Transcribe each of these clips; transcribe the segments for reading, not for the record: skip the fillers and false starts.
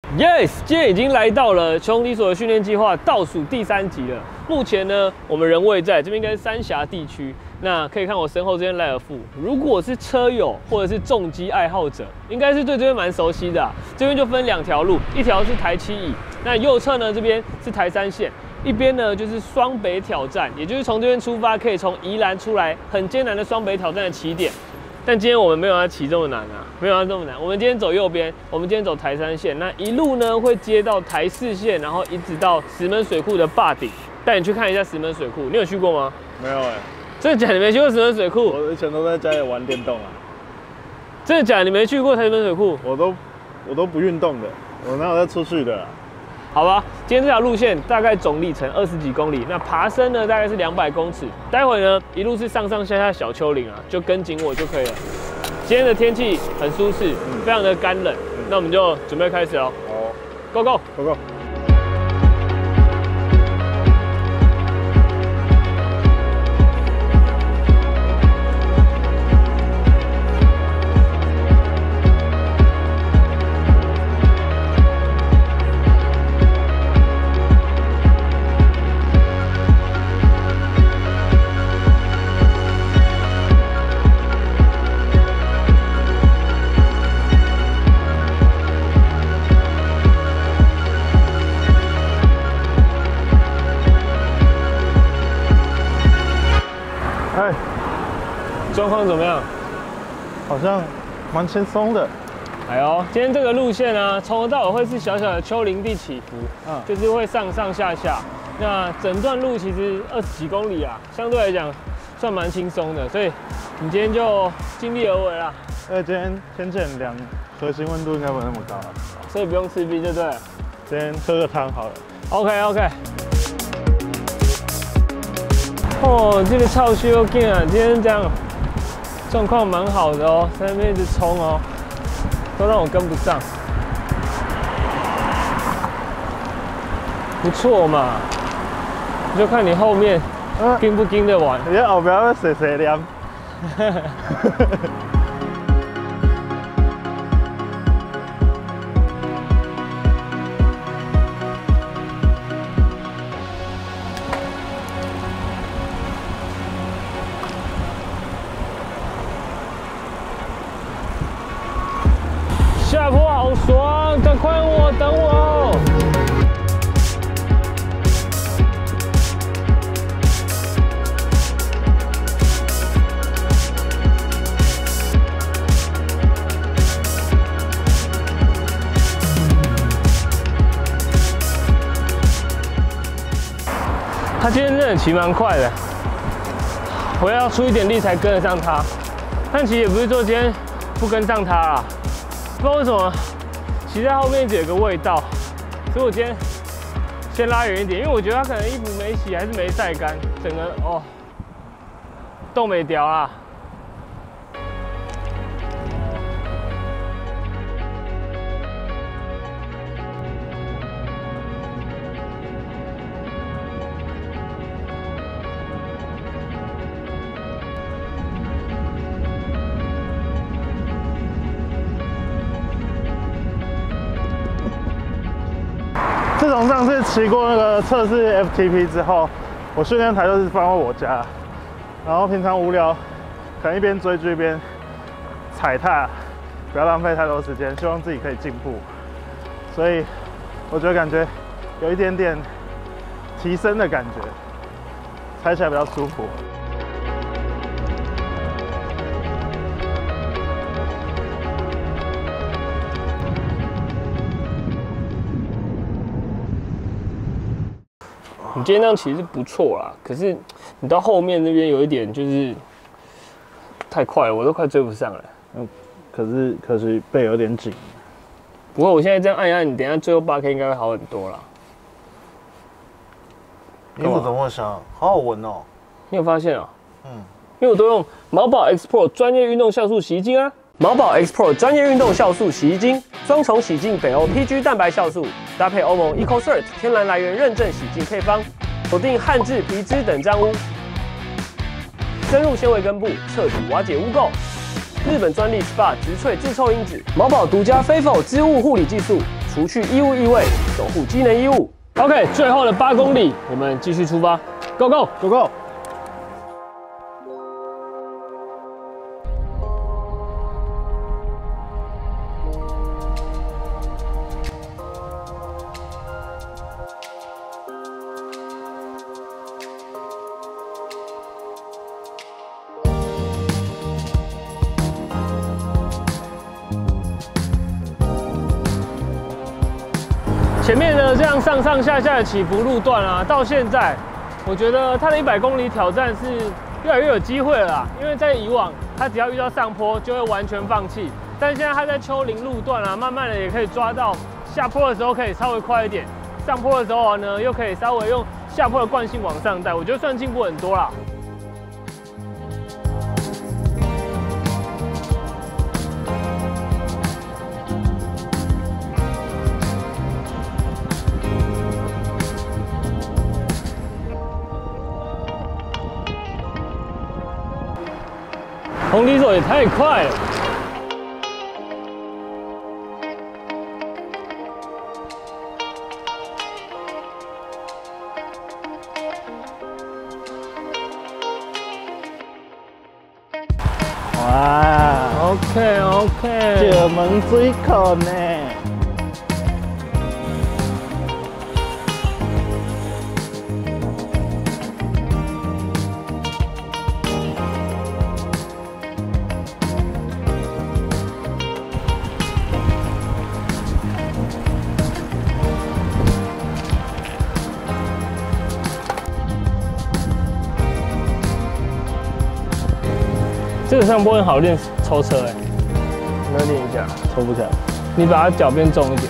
Yes， 今天已经来到了穷理所的训练计划倒数第3集了。目前呢，我们人位在这边应该是三峡地区。那可以看我身后这边莱尔富，如果是车友或者是重机爱好者，应该是对这边蛮熟悉的啊。这边就分2条路，一条是台7乙，那右侧呢这边是台3线，一边呢就是双北挑战，也就是从这边出发，可以从宜兰出来，很艰难的双北挑战的起点。但今天我们没有要骑这么难啊，没有要这么难。我们今天走右边，我们今天走台3线，那一路呢会接到台4线，然后一直到石门水库的坝顶，带你去看一下石门水库。你有去过吗？ 没有哎、 真的假的？你没去过石门水库？ 我以前都在家里玩电动啊。 真的假的？你没去过台石门水库？ 我都不运动的，我哪有在出去的啊？ 好吧，今天这条路线大概总里程20几公里，那爬升呢大概是200公尺。待会呢一路是上上下下小丘陵啊，就跟紧我就可以了。今天的天气很舒适，非常的干冷，那我们就准备开始喽。 好 ，Go go ，Go Go。哎， 状况怎么样？ 好像蛮轻松的。 哎呦，今天这个路线呢，从头到尾会是小小的丘陵地起伏，就是会上上下下。那整段路其实20几公里啊，相对来讲算蛮轻松的，所以你今天就尽力而为啦。 今天天气很凉，核心温度应该没那么高啊， 所以不用吃冰就对了。 今天喝个汤好了。 OK。哦，这个超修劲啊，今天这样状况蛮好的哦，在那边一直冲哦，都让我跟不上，不错嘛，就看你后面跟不跟得完。 你后边要细细念。 下坡好爽，赶快等我！他今天真的骑蛮快的，我要出一点力才跟得上他。但其实也不是说今天不跟上他啦。不知道为什么骑在后面一直有个味道，所以我今天先拉远一点，因为我觉得他可能衣服没洗还是没晒干，整个冻没掉啦。 自从上次骑过那个测试 FTP 之后，我训练台就是放在我家，然后平常无聊，可能一边追剧一边踩踏，不要浪费太多时间，希望自己可以进步。所以我觉得感觉有一点点提升的感觉，踩起来比较舒服。 你今天这样骑是不错啦，可是你到后面那边有一点就是太快了，我都快追不上了。 可是背有点紧。 不过我现在这样按一按，你等一下最后8K 应该会好很多啦。 衣服怎么会香？好好闻哦。 你有发现啊？因为我都用毛宝 X Pro 专业运动酵素洗衣精啊。毛宝 X Pro 专业运动酵素洗衣精，双重洗净北欧 PG 蛋白酵素，搭配欧盟 EcoCert 天然来源认证洗净配方，锁定汗渍、皮脂等脏污，深入纤维根部，彻底瓦解污垢。日本专利 SPA 植萃自臭因子，毛宝独家非否织物护理技术，除除去衣物异味，守护机能衣物。OK， 最后的8公里，我们继续出发 ，Go Go Go Go！ 前面的这样上上下下的起伏路段啊，到现在，我觉得它的100公里挑战是越来越有机会了啦。因为在以往，它只要遇到上坡就会完全放弃，但现在它在丘陵路段啊，慢慢的也可以抓到下坡的时候可以稍微快一点，上坡的时候呢又可以稍微用下坡的惯性往上带，我觉得算进步很多啦。红离手也太快了！ 哇 ，OK， 这门水口呢？ 这个上坡很好练抽车哎，你要练一下， 抽不起来。 你把它脚变重一点，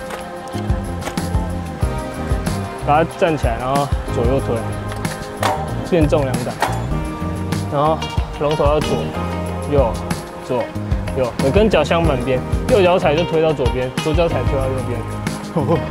把它站起来，然后左右推，变重2档，然后龙头要左右左右，你跟脚相反边，右脚踩就推到左边，左脚踩推到右边。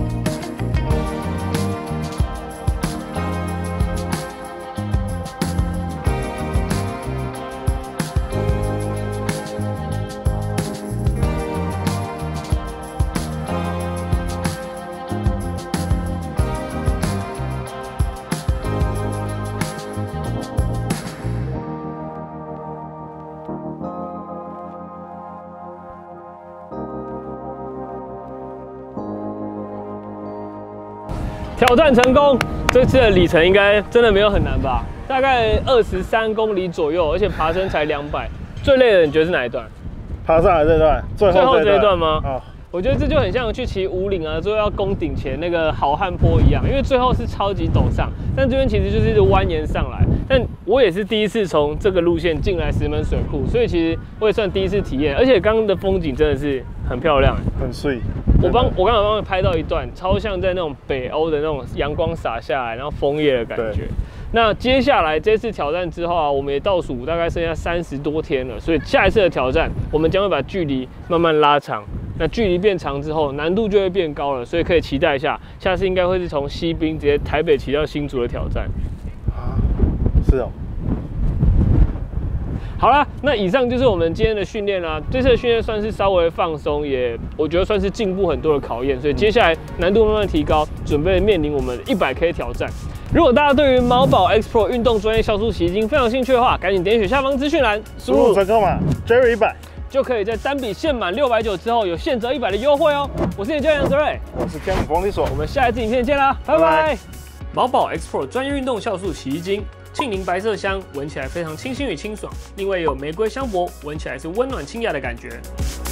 挑战成功，这次的里程应该真的没有很难吧？大概23公里左右，而且爬升才200。最累的你觉得是哪一段？ 爬上来这段，最后这一段吗？ 哦， 我觉得这就很像去骑武岭啊，最后要攻顶前那个好汉坡一样，因为最后是超级陡上，但这边其实就是一直蜿蜒上来。但我也是第一次从这个路线进来石门水库，所以其实我也算第一次体验，而且刚刚的风景真的是很漂亮， 很碎。 我刚好帮你拍到一段，超像在那种北欧的那种阳光洒下来，然后枫叶的感觉。那接下来这次挑战之后啊，我们也倒数大概剩下30多天了，所以下一次的挑战，我们将会把距离慢慢拉长。那距离变长之后，难度就会变高了，所以可以期待一下，下次应该会是从西滨直接台北骑到新竹的挑战。 啊，是哦。 好啦，那以上就是我们今天的训练啦。这次的训练算是稍微放松，也我觉得算是进步很多的考验。所以接下来难度慢慢提高，准备面临我们100K 挑战。如果大家对于毛宝 X Pro 运动专业酵素洗衣精非常有兴趣的话，赶紧点选下方资讯栏， 输入折扣码 Jerry100， 就可以在单笔限满690之后有现折100的优惠哦。我是你的教练杨泽瑞， 我是 Cam 冯立所， 我们下一次影片见啦，拜拜。毛宝 X Pro 专业运动酵素洗衣精。沁柠白色香，闻起来非常清新与清爽。另外有玫瑰香柏，闻起来是温暖清雅的感觉。